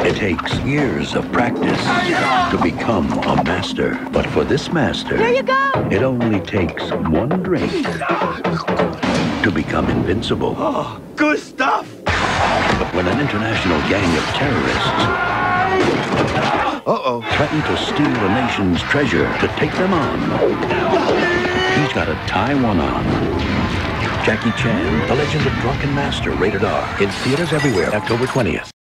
It takes years of practice to become a master. But for this master, Here you go! it only takes one drink to become invincible. Oh, good stuff! But when an international gang of terrorists threaten to steal the nation's treasure to take them on, he's got to tie one on. Jackie Chan, The Legend of Drunken Master, rated R. In theaters everywhere, October 20th.